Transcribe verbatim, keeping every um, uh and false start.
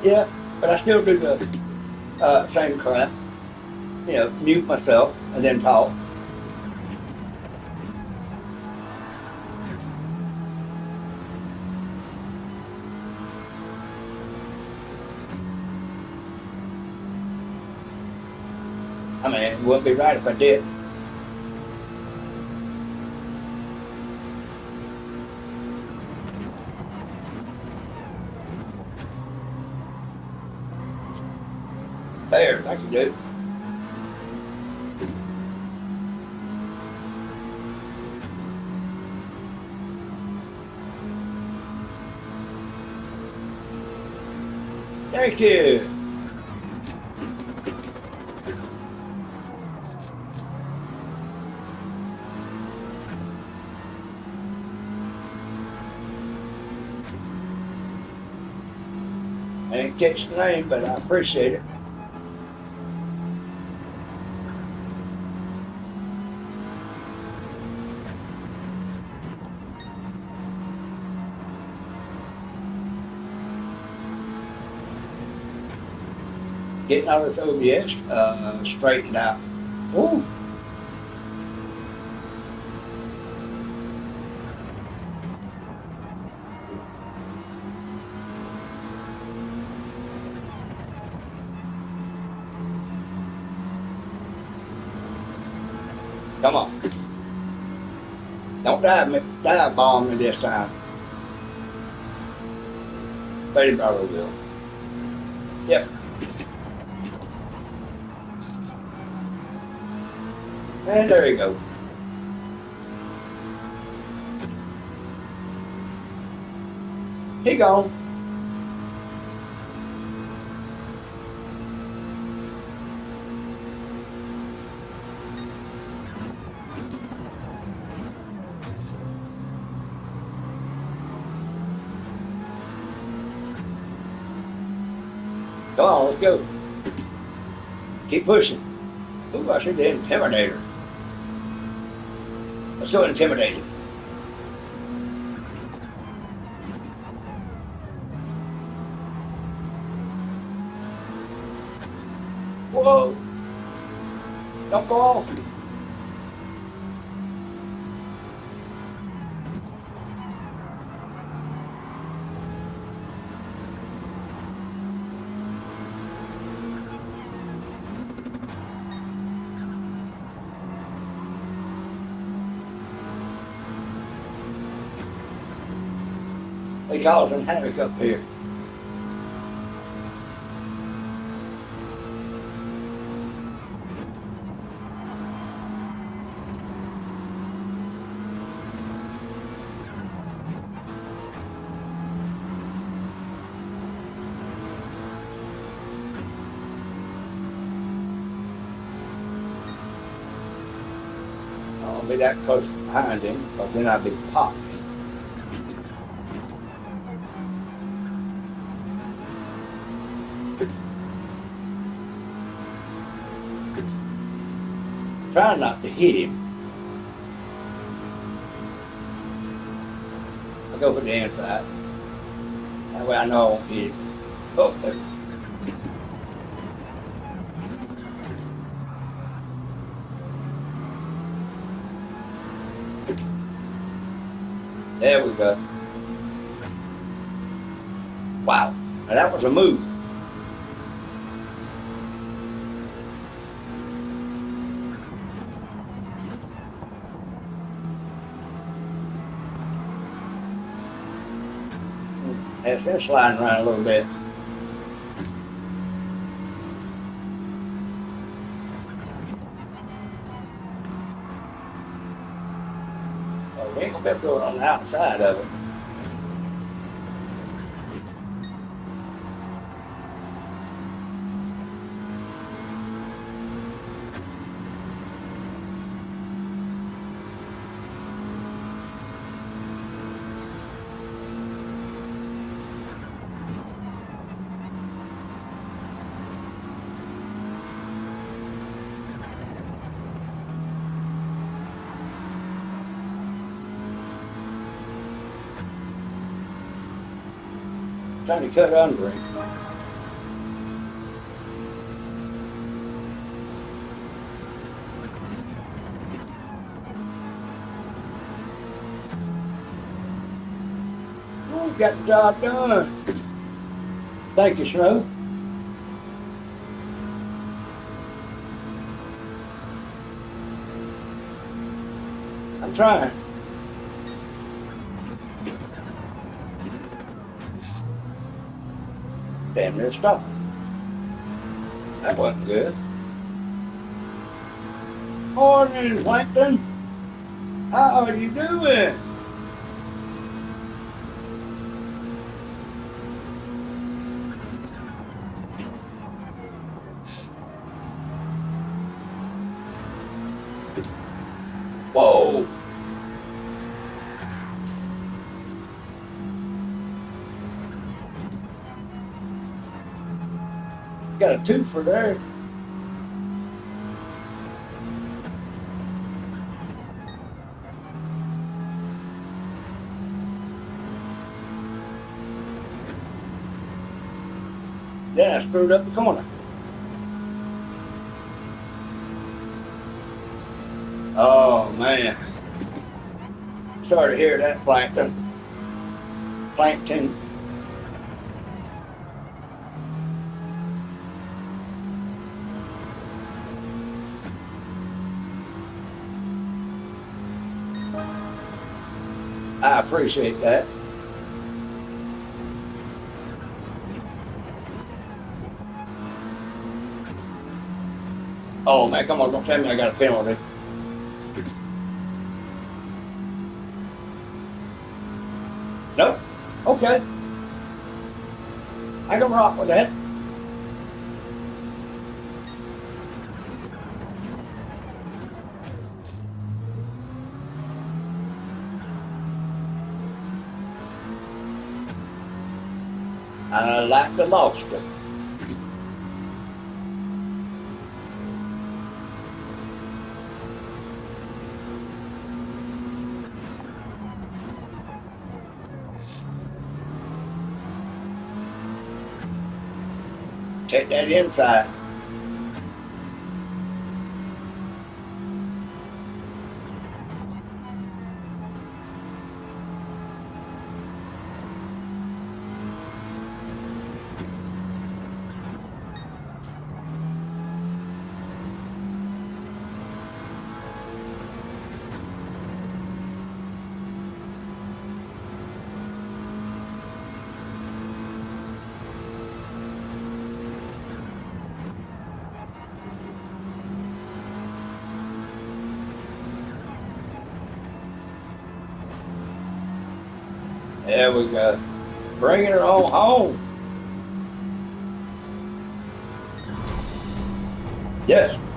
Yeah, but I still do the uh, same crap. You know, mute myself and then talk. I mean, it wouldn't be right if I did. There, thank you, dude. Thank you. I didn't catch the name, but I appreciate it. Getting all this O B S uh, straightened out. Ooh. Come on. Don't dive, dive bomb me this time. Betty probably will. Yep. And there you go. He gone. Come on, let's go. Keep pushing. Ooh, I should the Intimidator. Let's go Intimidate him. Whoa! Don't go off. They causing havoc up here. I won't be that close behind him, because then I'd be popped. Trying not to hit him. I'll go for the inside. That way I know I won't hit him. Oh, there. There we go. Wow, now that was a move. It's been sliding around a little bit. Well, we ain't gonna be able to go on the outside of it. Trying to cut under him. You got the job done. Thank you, Snow. I'm trying. Damn near stopped. That wasn't good. Morning, Plankton. How are you doing? Whoa. Got a twofer there. Then I screwed up the corner. Oh man. Sorry to hear that, Plankton. Plankton. I appreciate that. Oh man, come on, don't tell me I got a penalty. Nope. Okay. I can rock with that. I like the lobster. Take that inside. There we go. Bringing her on home. Yes.